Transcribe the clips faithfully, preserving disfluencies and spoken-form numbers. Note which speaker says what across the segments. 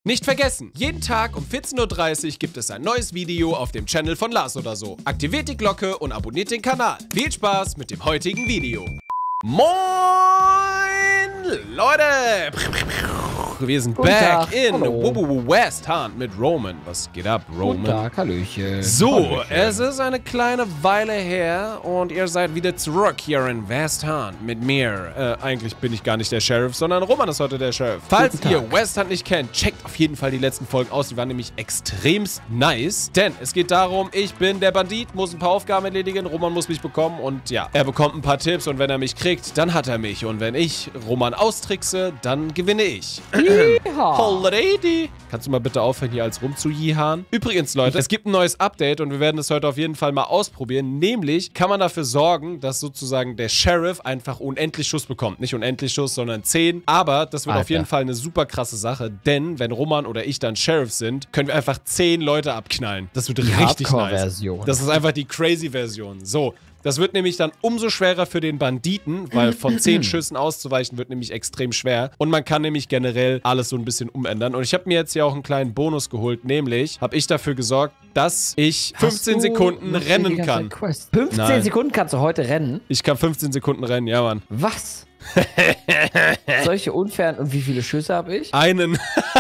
Speaker 1: Nicht vergessen, jeden Tag um vierzehn Uhr dreißig gibt es ein neues Video auf dem Channel von Lars oder so. Aktiviert die Glocke und abonniert den Kanal. Viel Spaß mit dem heutigen Video. Moin, Leute! Wir sind
Speaker 2: Guten
Speaker 1: back
Speaker 2: Tag.
Speaker 1: in
Speaker 2: Hallo.
Speaker 1: Wubu West Hand mit Roman. Was geht ab, Roman?
Speaker 2: Guten Tag, Hallöchen.
Speaker 1: So,
Speaker 2: Hallöchen.
Speaker 1: es ist eine kleine Weile her und ihr seid wieder zurück hier in West Hand mit mir. Äh, eigentlich bin ich gar nicht der Sheriff, sondern Roman ist heute der Sheriff. Falls
Speaker 2: Guten
Speaker 1: ihr
Speaker 2: Tag.
Speaker 1: West Hand nicht kennt, checkt auf jeden Fall die letzten Folgen aus. Die waren nämlich extremst nice. Denn es geht darum, ich bin der Bandit, muss ein paar Aufgaben erledigen, Roman muss mich bekommen und ja, er bekommt ein paar Tipps und wenn er mich kriegt, dann hat er mich. Und wenn ich Roman austrickse, dann gewinne ich.
Speaker 2: Yeehaw.
Speaker 1: Lady. Kannst du mal bitte aufhören, hier als rumzujihan? Übrigens, Leute, es gibt ein neues Update und wir werden es heute auf jeden Fall mal ausprobieren. Nämlich kann man dafür sorgen, dass sozusagen der Sheriff einfach unendlich Schuss bekommt. Nicht unendlich Schuss, sondern zehn. Aber das wird
Speaker 2: Alter.
Speaker 1: auf jeden Fall eine super krasse Sache, denn wenn Roman oder ich dann Sheriff sind, können wir einfach zehn Leute abknallen. Das wird
Speaker 2: Die
Speaker 1: richtig nice.
Speaker 2: Hardcore-Version.
Speaker 1: Das ist einfach die Crazy-Version. So. Das wird nämlich dann umso schwerer für den Banditen, weil von zehn Schüssen auszuweichen wird nämlich extrem schwer. Und man kann nämlich generell alles so ein bisschen umändern. Und ich habe mir jetzt hier auch einen kleinen Bonus geholt, nämlich habe ich dafür gesorgt, dass ich fünfzehn
Speaker 2: Hast du
Speaker 1: Sekunden
Speaker 2: noch die
Speaker 1: rennen
Speaker 2: ganze
Speaker 1: kann.
Speaker 2: Quest? fünfzehn
Speaker 1: Nein.
Speaker 2: Sekunden kannst du heute rennen?
Speaker 1: Ich kann fünfzehn Sekunden rennen, ja Mann.
Speaker 2: Was? Solche unfairen... Und wie viele Schüsse habe ich?
Speaker 1: Einen.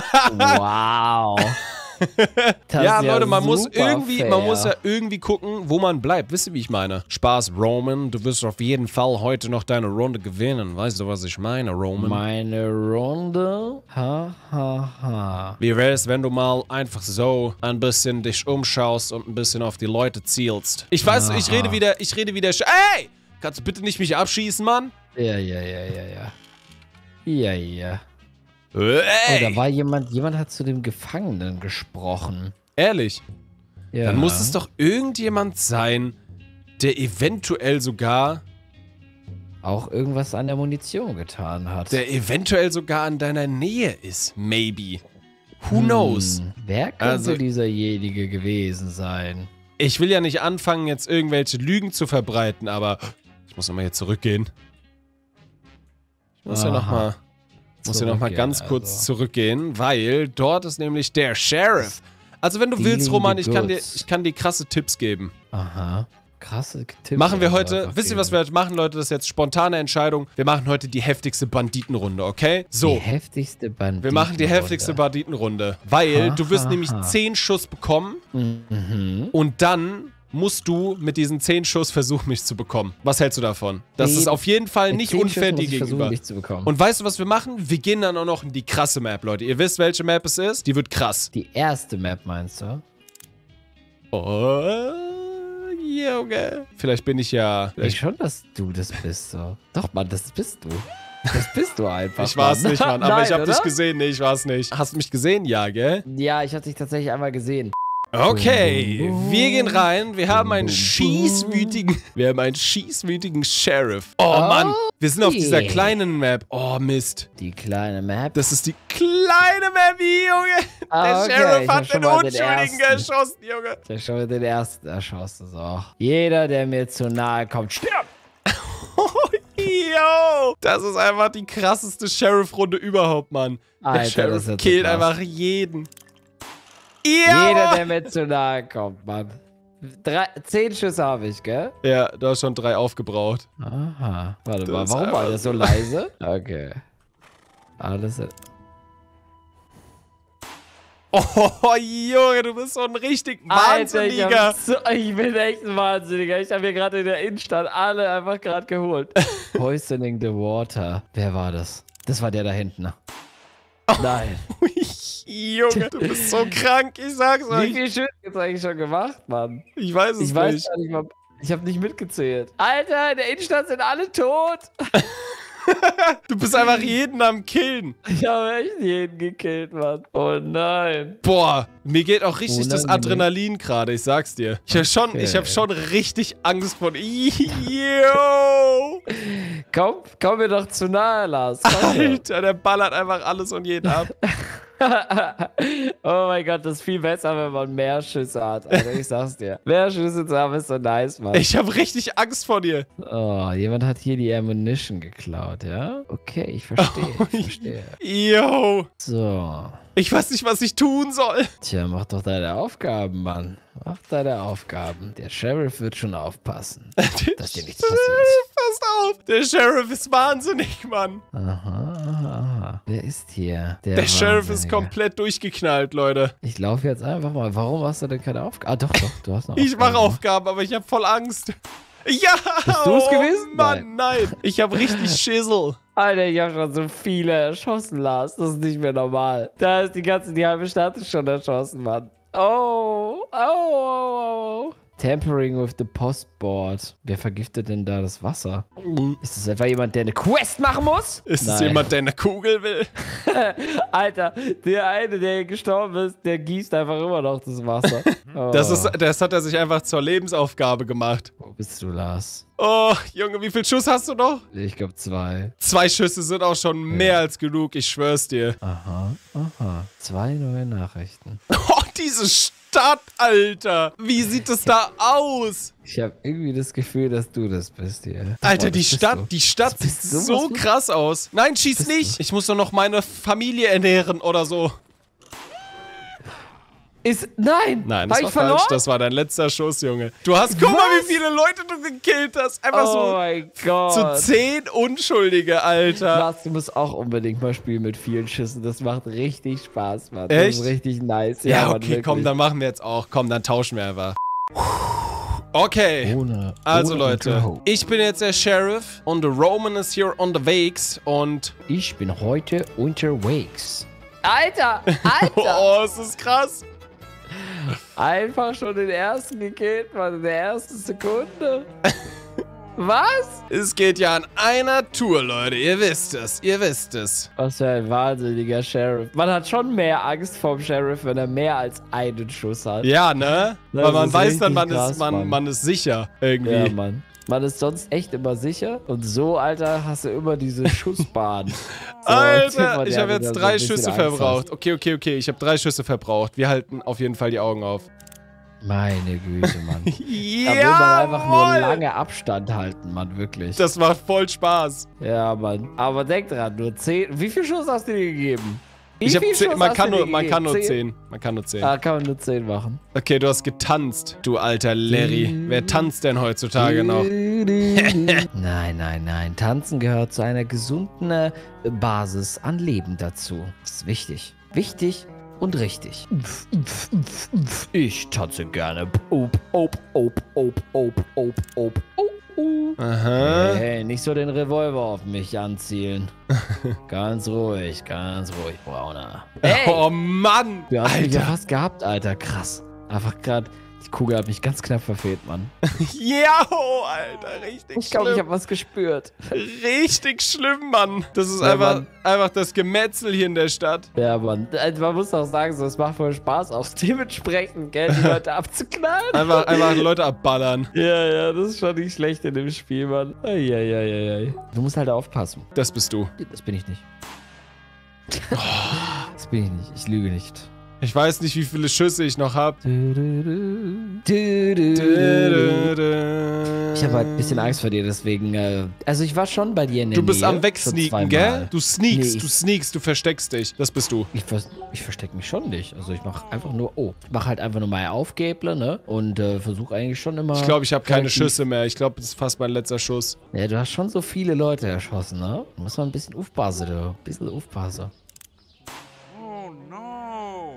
Speaker 2: Wow. Das
Speaker 1: Ja,
Speaker 2: ist
Speaker 1: Leute, man muss
Speaker 2: super
Speaker 1: irgendwie, man
Speaker 2: fair.
Speaker 1: muss ja irgendwie gucken, wo man bleibt. Wisst ihr, wie ich meine? Spaß, Roman. Du wirst auf jeden Fall heute noch deine Runde gewinnen. Weißt du, was ich meine, Roman?
Speaker 2: Meine Runde? Ha, ha, ha.
Speaker 1: Wie wäre es, wenn du mal einfach so ein bisschen dich umschaust und ein bisschen auf die Leute zielst? Ich weiß,
Speaker 2: Aha.
Speaker 1: ich rede wieder, ich rede wieder. Ey! Kannst du bitte nicht mich abschießen, Mann?
Speaker 2: Ja, ja, ja, ja, ja. Ja, ja. Oh,
Speaker 1: Ey!
Speaker 2: da war jemand, jemand hat zu dem Gefangenen gesprochen.
Speaker 1: Ehrlich,
Speaker 2: Ja.
Speaker 1: dann muss es doch irgendjemand sein, der eventuell sogar,
Speaker 2: auch irgendwas an der Munition getan hat.
Speaker 1: der eventuell sogar in deiner Nähe ist. Maybe. Who
Speaker 2: Hm,
Speaker 1: knows?
Speaker 2: Wer könnte
Speaker 1: Also-
Speaker 2: dieserjenige gewesen sein?
Speaker 1: Ich will ja nicht anfangen, jetzt irgendwelche Lügen zu verbreiten, aber ich muss nochmal hier zurückgehen. Ich muss ja
Speaker 2: Aha.
Speaker 1: nochmal... Ich muss hier nochmal
Speaker 2: Zurückgehen,
Speaker 1: ganz kurz
Speaker 2: also.
Speaker 1: zurückgehen, weil dort ist nämlich der Sheriff. Also wenn du
Speaker 2: Dealing
Speaker 1: willst, Roman,
Speaker 2: the
Speaker 1: ich kann, dir,
Speaker 2: goods.
Speaker 1: ich kann dir krasse Tipps geben.
Speaker 2: Aha. Krasse Tipps.
Speaker 1: Machen wir
Speaker 2: also
Speaker 1: heute,
Speaker 2: einfach
Speaker 1: wisst ihr, was
Speaker 2: geben.
Speaker 1: wir heute machen, Leute? Das ist jetzt spontane Entscheidung. Wir machen heute die heftigste Banditenrunde, okay?
Speaker 2: Die
Speaker 1: So,
Speaker 2: heftigste Banditenrunde.
Speaker 1: wir machen die heftigste Banditenrunde, weil
Speaker 2: Ha,
Speaker 1: du wirst
Speaker 2: ha,
Speaker 1: nämlich
Speaker 2: ha.
Speaker 1: zehn Schuss bekommen
Speaker 2: Mhm.
Speaker 1: und dann musst du mit diesen zehn Schuss versuchen, mich zu bekommen. Was hältst du davon? Das
Speaker 2: Nee,
Speaker 1: ist auf jeden Fall
Speaker 2: Mit
Speaker 1: nicht
Speaker 2: zehn
Speaker 1: unfair
Speaker 2: Schüssen
Speaker 1: dir
Speaker 2: muss ich versuchen,
Speaker 1: gegenüber.
Speaker 2: dich zu bekommen.
Speaker 1: Und weißt du, was wir machen? Wir gehen dann auch noch in die krasse Map, Leute. Ihr wisst, welche Map es ist? Die wird krass.
Speaker 2: Die erste Map meinst du?
Speaker 1: Oh, Junge. Vielleicht bin ich ja...
Speaker 2: Ich
Speaker 1: Vielleicht,
Speaker 2: schon, dass du das bist, so. Doch, Mann, das bist du. Das bist du einfach.
Speaker 1: ich war's
Speaker 2: Mann.
Speaker 1: nicht, Mann. Aber
Speaker 2: Nein,
Speaker 1: ich hab
Speaker 2: oder?
Speaker 1: dich gesehen. Nee, ich war's nicht. Hast du mich gesehen? Ja, gell?
Speaker 2: Ja, ich hatte dich tatsächlich einmal gesehen.
Speaker 1: Okay,
Speaker 2: Bum, bum,
Speaker 1: wir gehen rein. Wir haben einen
Speaker 2: bum, bum.
Speaker 1: schießwütigen... Wir haben einen schießwütigen Sheriff. Oh, Mann. Wir sind auf dieser
Speaker 2: yeah.
Speaker 1: kleinen Map. Oh, Mist.
Speaker 2: Die kleine Map.
Speaker 1: Das ist die kleine Map, Junge.
Speaker 2: Ah,
Speaker 1: Der
Speaker 2: okay,
Speaker 1: Sheriff
Speaker 2: ich
Speaker 1: hat
Speaker 2: hab schon
Speaker 1: den
Speaker 2: mal den
Speaker 1: Unschuldigen
Speaker 2: ersten.
Speaker 1: geschossen, Junge.
Speaker 2: Ich hab schon mal den ersten erschossen, so. Jeder, der mir zu nahe kommt, stirbt.
Speaker 1: Yo, das ist einfach die krasseste Sheriff-Runde überhaupt, Mann. Der
Speaker 2: Alter, das
Speaker 1: Sheriff
Speaker 2: ist jetzt
Speaker 1: killt
Speaker 2: so krass.
Speaker 1: einfach jeden.
Speaker 2: Jeder,
Speaker 1: Ja.
Speaker 2: der mir zu nahe kommt, Mann. Drei, zehn Schüsse habe ich, gell?
Speaker 1: Ja, du hast schon drei aufgebraucht.
Speaker 2: Aha. Warte
Speaker 1: Das
Speaker 2: mal,
Speaker 1: ist
Speaker 2: warum war
Speaker 1: einfach
Speaker 2: das so leise? Okay. Alles.
Speaker 1: Oh, Junge, du bist so ein richtig
Speaker 2: Alter, ich,
Speaker 1: Wahnsinniger.
Speaker 2: hab so, ich bin echt ein Wahnsinniger. Ich habe mir gerade in der Innenstadt alle einfach gerade geholt. Poisoning the water. Wer war das? Das war der da hinten. Nein.
Speaker 1: Junge, du bist so krank, ich sag's
Speaker 2: Wie
Speaker 1: euch.
Speaker 2: viele Schüsse hast du eigentlich schon gemacht, Mann?
Speaker 1: Ich weiß es
Speaker 2: Ich weiß
Speaker 1: nicht.
Speaker 2: gar nicht mal. Ich habe nicht mitgezählt. Alter, in der Innenstadt sind alle tot.
Speaker 1: Du bist einfach jeden am Killen.
Speaker 2: Ich habe echt jeden gekillt, Mann. Oh nein.
Speaker 1: Boah, mir geht auch richtig das
Speaker 2: Unangenehm.
Speaker 1: Adrenalin gerade, ich sag's dir. Ich hab schon,
Speaker 2: Okay.
Speaker 1: ich hab schon richtig Angst vor... Yo!
Speaker 2: Komm, komm mir doch zu nahe, Lars. Komm her.
Speaker 1: Alter, der ballert einfach alles und jeden ab.
Speaker 2: Oh mein Gott, das ist viel besser, wenn man mehr Schüsse hat. Alter, ich sag's dir. Mehr Schüsse zu haben ist so nice, Mann.
Speaker 1: Ich hab richtig Angst vor dir.
Speaker 2: Oh, jemand hat hier die Ammunition geklaut, ja? Okay, ich verstehe, ich verstehe.
Speaker 1: Yo!
Speaker 2: So.
Speaker 1: Ich weiß nicht, was ich tun soll.
Speaker 2: Tja, mach doch deine Aufgaben, Mann. Mach deine Aufgaben. Der Sheriff wird schon aufpassen, dass dir nichts passiert.
Speaker 1: Pass auf. Der Sheriff ist wahnsinnig, Mann.
Speaker 2: Aha, aha, aha. Wer ist hier? Der,
Speaker 1: Der Sheriff ist
Speaker 2: Wahnsinnige.
Speaker 1: komplett durchgeknallt, Leute.
Speaker 2: Ich laufe jetzt einfach mal. Warum hast du denn keine Aufgaben? Ah, doch, doch. Du hast noch
Speaker 1: Ich mache
Speaker 2: Aufgaben.
Speaker 1: Aufgaben, aber ich habe voll Angst. Ja!
Speaker 2: Bist du es gewesen?
Speaker 1: Oh, Mann, nein. Ich habe richtig Schissel.
Speaker 2: Alter, ich habe schon so viele erschossen, Lars. Das ist nicht mehr normal. Da ist die ganze, die halbe Stadt ist schon erschossen, Mann. Oh, oh, oh, oh. Tampering with the Postboard. Wer vergiftet denn da das Wasser? Ist das etwa jemand, der eine Quest machen muss?
Speaker 1: Ist es
Speaker 2: Nein.
Speaker 1: jemand, der eine Kugel will?
Speaker 2: Alter, der eine, der gestorben ist, der gießt einfach immer noch das Wasser. Oh.
Speaker 1: Das, ist, das hat er sich einfach zur Lebensaufgabe gemacht.
Speaker 2: Wo bist du, Lars?
Speaker 1: Oh, Junge, wie viel Schuss hast du noch?
Speaker 2: Ich glaube zwei.
Speaker 1: Zwei Schüsse sind auch schon mehr als genug, ich schwör's dir.
Speaker 2: Aha, aha. Zwei neue Nachrichten.
Speaker 1: Oh, diese Stadt, Alter. Wie sieht es da aus?
Speaker 2: Ich habe irgendwie das Gefühl, dass du das bist hier.
Speaker 1: Alter,
Speaker 2: Oh,
Speaker 1: die
Speaker 2: das bist
Speaker 1: Stadt,
Speaker 2: du.
Speaker 1: die Stadt
Speaker 2: Das
Speaker 1: sieht
Speaker 2: bist du.
Speaker 1: so
Speaker 2: Was
Speaker 1: krass aus. Nein, schieß
Speaker 2: bist
Speaker 1: nicht. Ich muss doch noch meine Familie ernähren oder so.
Speaker 2: Ist. Nein!
Speaker 1: Nein,
Speaker 2: Hab
Speaker 1: das
Speaker 2: ich
Speaker 1: war
Speaker 2: verloren?
Speaker 1: falsch. Das war dein letzter Schuss, Junge. Du hast, guck mal,
Speaker 2: Was?
Speaker 1: wie viele Leute du gekillt hast. Einfach
Speaker 2: Oh
Speaker 1: so
Speaker 2: mein Gott.
Speaker 1: zu zehn Unschuldige, Alter.
Speaker 2: Lars, du musst auch unbedingt mal spielen mit vielen Schüssen. Das macht richtig Spaß, Mann.
Speaker 1: Echt?
Speaker 2: Das ist richtig nice.
Speaker 1: Ja,
Speaker 2: Mann,
Speaker 1: okay,
Speaker 2: wirklich.
Speaker 1: komm, dann machen wir jetzt auch. Komm, dann tauschen wir einfach. Okay.
Speaker 2: Ohne,
Speaker 1: Also
Speaker 2: ohne
Speaker 1: Leute,
Speaker 2: Unterhose.
Speaker 1: ich bin jetzt der Sheriff und der Roman ist hier unterwegs und...
Speaker 2: Ich bin heute unterwegs. Alter! Alter!
Speaker 1: Oh, es ist krass.
Speaker 2: Einfach schon den ersten gekillt, Mann. In der ersten Sekunde. Was?
Speaker 1: Es geht ja an einer Tour, Leute. Ihr wisst es, ihr wisst es.
Speaker 2: Was für ein wahnsinniger Sheriff. Man hat schon mehr Angst vorm Sheriff, wenn er mehr als einen Schuss hat.
Speaker 1: Ja, ne?
Speaker 2: Das
Speaker 1: Weil man
Speaker 2: ist
Speaker 1: weiß dann,
Speaker 2: richtig
Speaker 1: man,
Speaker 2: krass,
Speaker 1: ist, man,
Speaker 2: Mann.
Speaker 1: man ist sicher irgendwie.
Speaker 2: Ja, Mann. Man ist sonst echt immer sicher. Und so, Alter, hast du immer diese Schussbahn. So,
Speaker 1: Alter, ich
Speaker 2: der
Speaker 1: habe
Speaker 2: wieder
Speaker 1: jetzt
Speaker 2: so
Speaker 1: drei
Speaker 2: ein bisschen
Speaker 1: Schüsse
Speaker 2: Angst
Speaker 1: verbraucht.
Speaker 2: hast.
Speaker 1: Okay, okay, okay. Ich habe drei Schüsse verbraucht. Wir halten auf jeden Fall die Augen auf.
Speaker 2: Meine Güte, Mann. Da
Speaker 1: Ja,
Speaker 2: will man einfach nur lange Abstand halten, Mann, wirklich.
Speaker 1: Das macht voll Spaß.
Speaker 2: Ja, Mann. Aber denk dran, nur zehn. Wie viel Schuss hast du dir gegeben? Wie
Speaker 1: Ich hab
Speaker 2: viel
Speaker 1: zehn,
Speaker 2: Schuss
Speaker 1: man,
Speaker 2: hast
Speaker 1: kann
Speaker 2: du dir
Speaker 1: nur, man
Speaker 2: gegeben?
Speaker 1: kann nur zehn. Man kann nur zehn.
Speaker 2: Ah, kann man nur zehn machen.
Speaker 1: Okay, du hast getanzt, du alter Larry. Wer tanzt denn heutzutage noch?
Speaker 2: nein, nein, nein. Tanzen gehört zu einer gesunden äh, Basis an Leben dazu. Das ist wichtig. Wichtig und richtig. Ich tanze gerne. Op, op, op, op, op, op, op, op.
Speaker 1: Aha.
Speaker 2: Hey, nicht so den Revolver auf mich anzielen. Ganz ruhig, ganz ruhig, Brauner. Hey,
Speaker 1: Oh Mann!
Speaker 2: du hast mich ja
Speaker 1: Alter!
Speaker 2: fast gehabt, Alter. Krass. Einfach gerade, die Kugel hat mich ganz knapp verfehlt, Mann.
Speaker 1: Ja, oh, Alter, richtig
Speaker 2: Ich glaube, ich
Speaker 1: schlimm.
Speaker 2: habe was gespürt.
Speaker 1: Richtig schlimm, Mann. Das ist
Speaker 2: Ja,
Speaker 1: einfach,
Speaker 2: Mann.
Speaker 1: einfach das Gemetzel hier in der Stadt.
Speaker 2: Ja, Mann. Also man muss auch sagen, so, es macht voll Spaß, auch dementsprechend, gell, die Leute abzuknallen.
Speaker 1: Einfach, einfach Leute abballern.
Speaker 2: Ja, ja, das ist schon nicht schlecht in dem Spiel, Mann. Eieieiei. Du musst halt aufpassen.
Speaker 1: Das bist du.
Speaker 2: Das bin ich nicht. Das bin ich nicht. Ich lüge nicht.
Speaker 1: Ich weiß nicht, wie viele Schüsse ich noch habe.
Speaker 2: Ich habe halt ein bisschen Angst vor dir, deswegen, äh, also ich war schon bei dir in der
Speaker 1: Du bist
Speaker 2: Nähe,
Speaker 1: am
Speaker 2: schon
Speaker 1: Wegsneaken,
Speaker 2: zweimal.
Speaker 1: gell? Du sneakst,
Speaker 2: Nee,
Speaker 1: du
Speaker 2: ich-
Speaker 1: sneakst, du versteckst dich. Das bist du.
Speaker 2: Ich, vers ich verstecke mich schon nicht. Also ich mache einfach nur, oh, ich mache halt einfach nur mal Aufgäble, ne? Und äh, versuche eigentlich schon immer...
Speaker 1: Ich glaube, ich habe keine
Speaker 2: relativ-
Speaker 1: Schüsse mehr. Ich glaube, das ist fast mein letzter Schuss.
Speaker 2: Ja, du hast schon so viele Leute erschossen, ne? Da muss man ein bisschen aufpassen, du. Ein bisschen aufpassen.
Speaker 3: Oh no!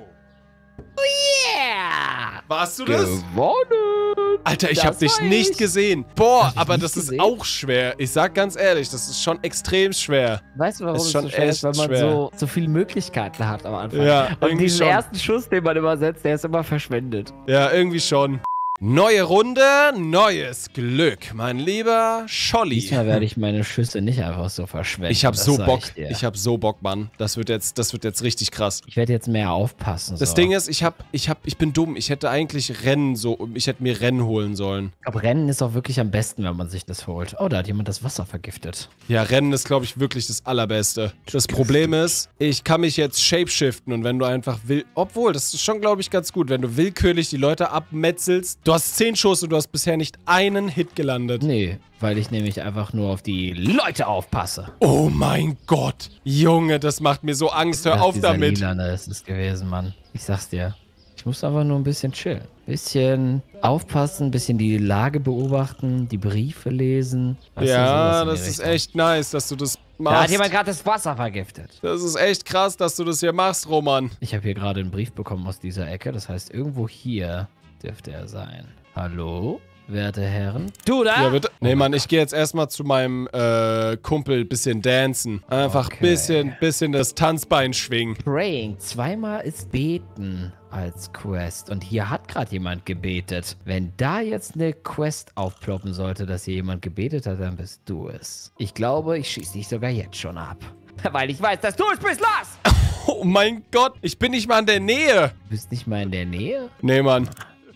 Speaker 2: Yeah!
Speaker 1: Warst du das?
Speaker 2: Gewonnen!
Speaker 1: Alter, ich
Speaker 2: Das
Speaker 1: habe dich
Speaker 2: war
Speaker 1: nicht
Speaker 2: ich.
Speaker 1: gesehen. Boah,
Speaker 2: Hab ich
Speaker 1: aber
Speaker 2: nicht
Speaker 1: das
Speaker 2: gesehen?
Speaker 1: ist auch schwer. Ich sag ganz ehrlich, das ist schon extrem schwer.
Speaker 2: Weißt du, warum
Speaker 1: Ist
Speaker 2: es
Speaker 1: schon
Speaker 2: so schwer ist? Weil
Speaker 1: echt
Speaker 2: man
Speaker 1: schwer.
Speaker 2: so, so viele Möglichkeiten hat am Anfang.
Speaker 1: Ja,
Speaker 2: Und
Speaker 1: irgendwie
Speaker 2: diesen
Speaker 1: schon.
Speaker 2: ersten Schuss, den man immer setzt, der ist immer verschwendet.
Speaker 1: Ja, irgendwie schon. Neue Runde, neues Glück, mein lieber Scholli.
Speaker 2: Diesmal werde ich meine Schüsse nicht einfach so verschwenden.
Speaker 1: Ich hab
Speaker 2: das
Speaker 1: so
Speaker 2: sag
Speaker 1: Bock.
Speaker 2: Ich, dir.
Speaker 1: Ich hab so Bock, Mann. Das wird jetzt, das wird jetzt richtig krass.
Speaker 2: ich werde jetzt mehr aufpassen.
Speaker 1: Das
Speaker 2: so.
Speaker 1: Ding ist, ich hab, ich hab, ich bin dumm. Ich hätte eigentlich Rennen so, ich hätte mir Rennen holen sollen.
Speaker 2: Ich glaube, Rennen ist auch wirklich am besten, wenn man sich das holt. Oh, da hat jemand das Wasser vergiftet.
Speaker 1: Ja, Rennen ist, glaube ich, wirklich das Allerbeste. Das Problem ist, ich kann mich jetzt shapeshiften und wenn du einfach will, obwohl, das ist schon, glaube ich, ganz gut, wenn du willkürlich die Leute abmetzelst, Du hast zehn Schuss und du hast bisher nicht einen Hit gelandet.
Speaker 2: Nee, weil ich nämlich einfach nur auf die Leute aufpasse.
Speaker 1: Oh mein Gott. Junge, das macht mir so Angst. Hör
Speaker 2: Ach,
Speaker 1: auf
Speaker 2: dieser
Speaker 1: damit.
Speaker 2: Lilane ist es gewesen, Mann. Ich sag's dir. Ich muss einfach nur ein bisschen chillen. Bisschen aufpassen, bisschen die Lage beobachten, die Briefe lesen. Weißt du,
Speaker 1: Ja,
Speaker 2: sowas in die
Speaker 1: das ist
Speaker 2: Richtung.
Speaker 1: echt nice, dass du das
Speaker 2: Da hat
Speaker 1: machst.
Speaker 2: jemand gerade das Wasser vergiftet.
Speaker 1: Das ist echt krass, dass du das hier machst, Roman.
Speaker 2: Ich habe hier gerade einen Brief bekommen aus dieser Ecke. Das heißt, irgendwo hier dürfte er sein. Hallo, werte Herren? Du da?
Speaker 1: Ja, bitte. Nee, Mann, ich gehe jetzt erstmal zu meinem äh, Kumpel bisschen dancen. Einfach
Speaker 2: Okay.
Speaker 1: bisschen, bisschen das Tanzbein schwingen.
Speaker 2: Praying. Zweimal ist beten als Quest. Und hier hat gerade jemand gebetet. Wenn da jetzt eine Quest aufploppen sollte, dass hier jemand gebetet hat, dann bist du es. Ich glaube, ich schieße dich sogar jetzt schon ab. Weil ich weiß, dass du es bist, Lars!
Speaker 1: Oh mein Gott, ich bin nicht mal in der Nähe.
Speaker 2: Du bist nicht mal in der Nähe?
Speaker 1: Nee, Mann.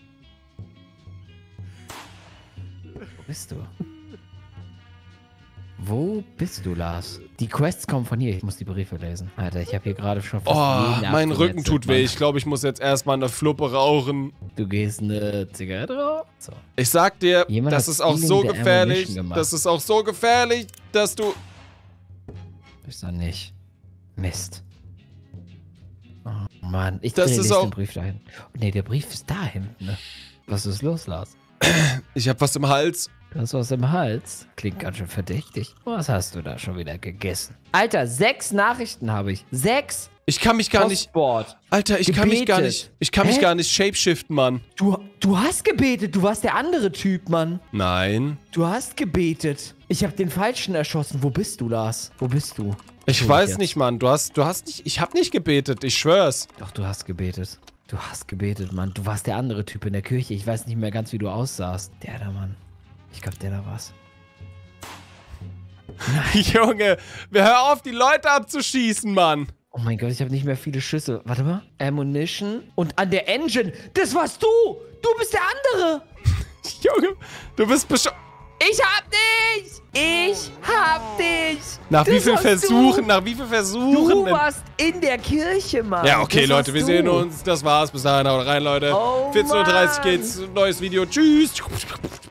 Speaker 2: Wo bist du? Wo bist du, Lars? Die Quests kommen von hier. Ich muss die Briefe lesen. Alter, ich habe hier gerade schon fast
Speaker 1: Oh,
Speaker 2: jeden
Speaker 1: mein
Speaker 2: abgemetzelt,
Speaker 1: Rücken tut
Speaker 2: Mann.
Speaker 1: weh. Ich glaube, ich muss jetzt erstmal eine Fluppe rauchen.
Speaker 2: Du gehst eine Zigarette rauchen? So.
Speaker 1: Ich sag dir,
Speaker 2: Jemand
Speaker 1: das
Speaker 2: hat
Speaker 1: ist auch
Speaker 2: Stealing
Speaker 1: so
Speaker 2: the
Speaker 1: gefährlich.
Speaker 2: Ammunition gemacht.
Speaker 1: Das ist auch so gefährlich, dass du...
Speaker 2: Ist doch nicht. Mist. Oh Mann, ich
Speaker 1: Das
Speaker 2: drehe
Speaker 1: ist
Speaker 2: lese
Speaker 1: auch-
Speaker 2: den Brief dahin. Oh, nee, der Brief ist da hinten, ne? Was ist los, Lars?
Speaker 1: Ich hab was im Hals.
Speaker 2: Du hast was im Hals. Klingt ganz schön verdächtig. Was hast du da schon wieder gegessen? Alter, sechs Nachrichten habe ich. Sechs?
Speaker 1: Ich kann mich gar nicht...
Speaker 2: Postboard.
Speaker 1: Alter, ich kann mich gar
Speaker 2: Gebetet.
Speaker 1: nicht... Ich kann mich
Speaker 2: Hä?
Speaker 1: gar nicht shapeshiften, Mann.
Speaker 2: Du, du hast gebetet. Du warst der andere Typ, Mann.
Speaker 1: Nein.
Speaker 2: Du hast gebetet. Ich habe den Falschen erschossen. Wo bist du, Lars? Wo bist du?
Speaker 1: Ich
Speaker 2: Tu
Speaker 1: weiß
Speaker 2: jetzt.
Speaker 1: nicht, Mann. Du hast... Du hast nicht... Ich hab nicht gebetet. Ich schwör's.
Speaker 2: Doch, du hast gebetet. Du hast gebetet, Mann. Du warst der andere Typ in der Kirche. Ich weiß nicht mehr ganz, wie du aussahst. Der da, Mann. Ich glaube, der da war's.
Speaker 1: Junge, hör auf, die Leute abzuschießen, Mann.
Speaker 2: Oh mein Gott, ich habe nicht mehr viele Schüsse. Warte mal. Ammunition. Und an der Engine. Das warst du. Du bist der andere.
Speaker 1: Junge, du bist besch...
Speaker 2: Ich hab dich. Ich hab dich.
Speaker 1: Nach
Speaker 2: Das
Speaker 1: wie viel
Speaker 2: warst
Speaker 1: Versuchen,
Speaker 2: Du.
Speaker 1: nach wie viel Versuchen...
Speaker 2: Du warst in der Kirche, Mann.
Speaker 1: Ja, okay,
Speaker 2: Das
Speaker 1: Leute,
Speaker 2: warst
Speaker 1: wir
Speaker 2: du.
Speaker 1: sehen uns. Das war's. Bis dahin, haut rein, Leute.
Speaker 2: Oh,
Speaker 1: vierzehn Uhr dreißig
Speaker 2: Mann.
Speaker 1: geht's. Neues Video. Tschüss.